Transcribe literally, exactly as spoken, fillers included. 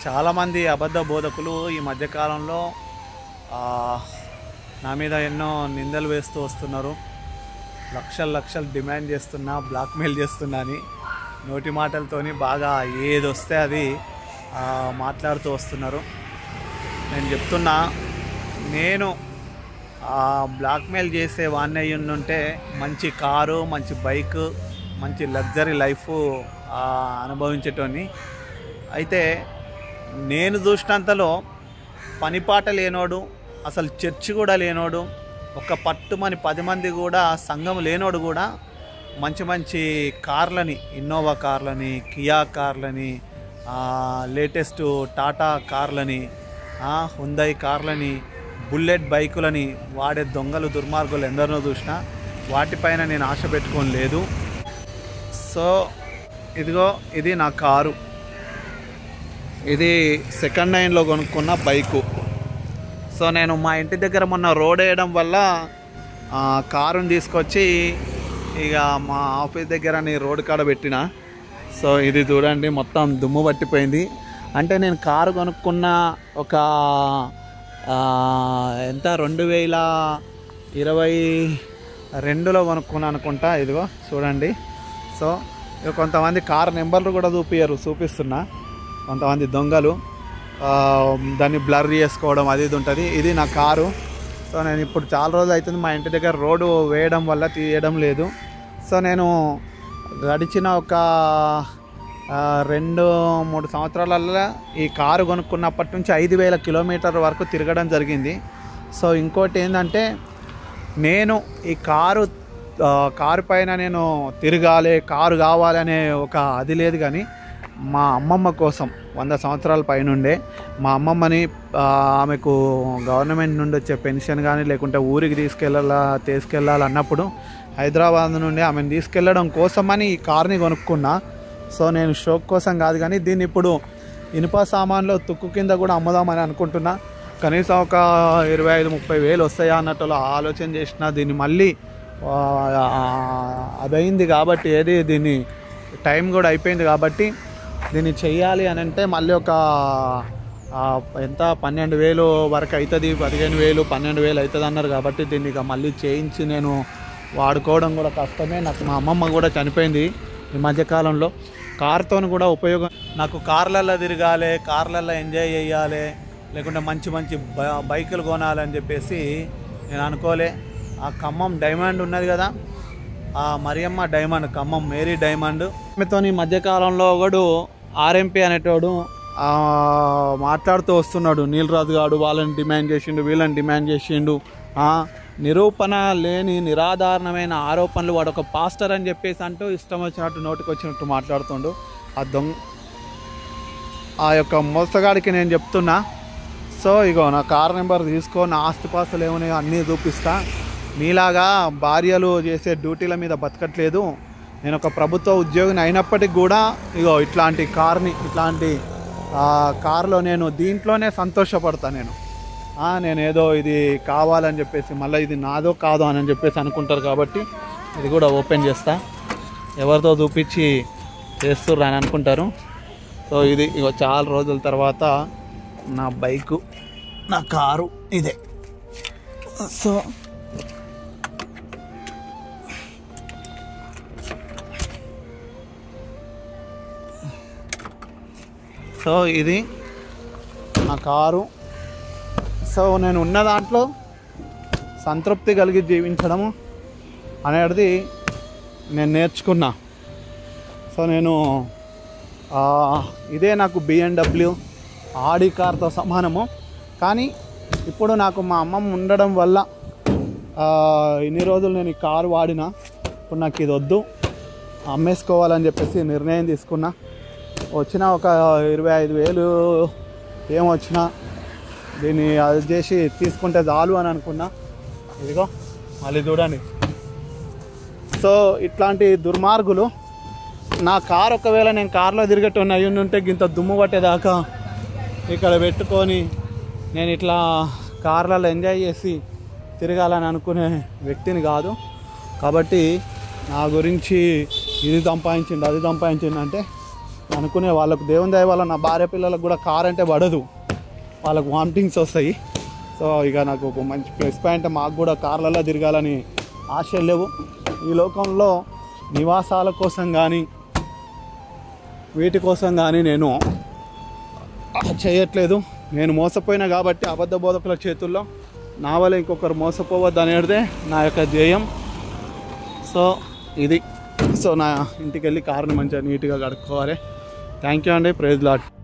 చాలామంది అబద్ధ బోధకులు ఈ మధ్యకాలంలో నా మీద ఎన్నో నిందలు వేస్తూ వస్తున్నారు. లక్షలు లక్షలు డిమాండ్ చేస్తున్నా, బ్లాక్మెయిల్ చేస్తున్నా అని నోటి మాటలతోని బాగా ఏది వస్తే అది మాట్లాడుతూ వస్తున్నారు. నేను చెప్తున్నా, నేను బ్లాక్మెయిల్ చేసే వాడిని అయ్యి ఉంటే మంచి కారు, మంచి బైక్, మంచి లగ్జరీ లైఫ్ అనుభవించేటోని. అయితే నేను చూసినంతలో పనిపాట లేనోడు, అసలు చర్చి కూడా లేనోడు, ఒక పట్టుమని పది మంది కూడా సంఘం లేనోడు కూడా మంచి మంచి కార్లని, ఇన్నోవా కార్లని, కియా కార్లని, లేటెస్ట్ టాటా కార్లని, హుండై కార్లని, బుల్లెట్ బైకులని వాడే దొంగలు, దుర్మార్గులు ఎందరినో చూసినా వాటిపైన నేను ఆశ పెట్టుకొని లేదు. సో ఇదిగో ఇది నా కారు. ఇది సెకండ్ హ్యాండ్లో కొనుక్కున్న బైకు. సో నేను మా ఇంటి దగ్గర మొన్న రోడ్ వేయడం వల్ల కారుని తీసుకొచ్చి ఇక మా ఆఫీస్ దగ్గర నీ రోడ్ కాడ పెట్టిన. సో ఇది చూడండి, మొత్తం దుమ్ము పట్టిపోయింది. అంటే నేను కారు కొనుక్కున్న ఒక ఎంత రెండు వేల ఇరవై రెండులో కొనుక్కున్నా అనుకుంటా. ఇదిగో చూడండి. సో ఇక కొంతమంది కారు నెంబర్లు కూడా చూపించరు, చూపిస్తున్నా. కొంతమంది దొంగలు దాన్ని బ్లర్ చేసుకోవడం అది ఇది ఉంటుంది. ఇది నా కారు. సో నేను ఇప్పుడు చాలా రోజులు అవుతుంది మా ఇంటి దగ్గర రోడ్డు వేయడం వల్ల తీయడం లేదు. సో నేను గడిచిన ఒక రెండు మూడు సంవత్సరాలలో ఈ కారు కొనుక్కున్నప్పటి నుంచి ఐదు వేల కిలోమీటర్ వరకు తిరగడం జరిగింది. సో ఇంకోటి ఏంటంటే, నేను ఈ కారు కారు పైన నేను తిరగాలి, కారు కావాలనే ఒక అది లేదు. కానీ మా అమ్మమ్మ కోసం వంద సంవత్సరాల పైనుండే మా అమ్మమ్మని ఆమెకు గవర్నమెంట్ నుండి వచ్చే పెన్షన్ కానీ లేకుంటే ఊరికి తీసుకెళ్ళాలా తీసుకెళ్ళాలన్నప్పుడు హైదరాబాద్ నుండి ఆమెను తీసుకెళ్ళడం కోసమని ఈ కార్ని కొనుక్కున్నా. సో నేను షోక్ కోసం కాదు, కానీ దీన్ని ఇప్పుడు ఇనుప సామాన్లో తుక్కు కింద కూడా అమ్ముదామని అనుకుంటున్నా. కనీసం ఒక ఇరవై ఐదు ముప్పై వేలు వస్తాయా అన్నట్టు ఆలోచన చేసిన. దీన్ని మళ్ళీ అదైంది కాబట్టి, ఏది దీన్ని టైం కూడా అయిపోయింది కాబట్టి దీన్ని చెయ్యాలి అని అంటే మళ్ళీ ఒక ఎంత పన్నెండు వేలు వరకు అవుతుంది, పదిహేను వేలు పన్నెండు వేలు అవుతుంది అన్నారు. కాబట్టి దీన్ని ఇక మళ్ళీ చేయించి నేను వాడుకోవడం కూడా కష్టమే. నాకు మా అమ్మమ్మ కూడా చనిపోయింది ఈ మధ్యకాలంలో. కార్తో కూడా ఉపయోగం. నాకు కార్లల్లో తిరగాలి, కార్లల్లో ఎంజాయ్ చేయాలి, లేకుంటే మంచి మంచి బైకులు కొనాలని చెప్పేసి నేను అనుకోలే. ఆ ఖమ్మం డైమండ్ ఉన్నది కదా, ఆ Mariyamma diamond, Khammam Mary diamond ఆమెతో ఈ మధ్యకాలంలో ఒకడు ఆర్ఎంపీ అనేటోడు మాట్లాడుతూ వస్తున్నాడు. నీలరాజు గారు వాళ్ళని డిమాండ్ చేసిండు, వీళ్ళని డిమాండ్ చేసిండు. నిరూపణ లేని నిరాధారణమైన ఆరోపణలు, వాడు ఒక పాస్టర్ అని చెప్పేసి అంటూ ఇష్టం వచ్చినట్టు నోటికి వచ్చినట్టు మాట్లాడుతుండు. ఆ దొంగ ఆ యొక్క మోసగాడికి నేను చెప్తున్నా, సో ఇగో నా కార్ నెంబర్ తీసుకో, నా ఆస్తిపాస్తులు ఏమున్నాయో అన్నీ చూపిస్తా. మీలాగా భార్యలు చేసే డ్యూటీల మీద బతకట్లేదు. నేను ఒక ప్రభుత్వ ఉద్యోగిని అయినప్పటికీ కూడా ఇగో ఇట్లాంటి కార్ని, ఇట్లాంటి కార్లో నేను దీంట్లోనే సంతోషపడతా. నేను నేను ఏదో ఇది కావాలని చెప్పేసి మళ్ళీ ఇది నాదో కాదో అని చెప్పేసి అనుకుంటారు. కాబట్టి ఇది కూడా ఓపెన్ చేస్తా, ఎవరితో చూపించి చేస్తుర్రు అని అనుకుంటారు. సో ఇది ఇగో చాలా రోజుల తర్వాత నా బైకు, నా కారు ఇదే. సో సో ఇది నా కారు. సో నేను ఉన్న దాంట్లో సంతృప్తి కలిగి జీవించడము అనేది నేను నేర్చుకున్నా. సో నేను ఇదే నాకు బిఎండబ్ల్యూ ఆడి కార్తో సమానము. కానీ ఇప్పుడు నాకు మా అమ్మమ్మ ఉండడం వల్ల ఇన్ని రోజులు నేను ఈ కారు వాడినా. ఇప్పుడు నాకు ఇది వద్దు, అమ్మేసుకోవాలని చెప్పేసి నిర్ణయం తీసుకున్నా. వచ్చిన ఒక ఇరవై ఐదు వేలు ఏమొచ్చినా దీన్ని అది చేసి తీసుకుంటే చాలు అని అనుకున్నా. ఇదిగో మళ్ళీ చూడండి. సో ఇట్లాంటి దుర్మార్గులు నా కారు ఒకవేళ నేను కారులో తిరిగేటోని అయ్యి ఉంటే ఇంత దుమ్ము పట్టేదాకా ఇక్కడ పెట్టుకొని నేను ఇట్లా కార్లలో ఎంజాయ్ చేసి తిరగాలని అనుకునే వ్యక్తిని కాదు. కాబట్టి నా గురించి ఇది సంపాదించిండు అది సంపాదించిండు అంటే అనుకునే వాళ్ళకు దేవుని దయ వల్ల నా భార్య పిల్లలకు కూడా కార్ అంటే పడదు, వాళ్ళకు వామిటింగ్స్ వస్తాయి. సో ఇక నాకు ఒక మంచి ప్లస్ పాయింట్, మాకు కూడా కార్లలో తిరగాలని ఆశలు లేవు. ఈ లోకంలో నివాసాల కోసం కానీ వీటి కోసం కానీ నేను చేయట్లేదు. నేను మోసపోయినా కాబట్టి అబద్ధ బోధకుల చేతుల్లో నా వల్ల ఇంకొకరు మోసపోవద్దు అనేదే నా యొక్క ధ్యేయం. సో ఇది సో నా ఇంటికి వెళ్ళి కార్ని మంచిగా నీట్గా కడుక్కోవాలి. థ్యాంక్ యూ అండి. Praise lord.